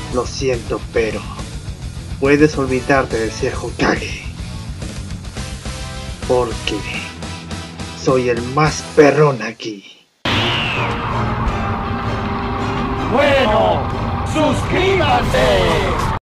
Lo siento, pero puedes olvidarte de ser Hokage. Porque soy el más perrón aquí. Bueno, suscríbanse.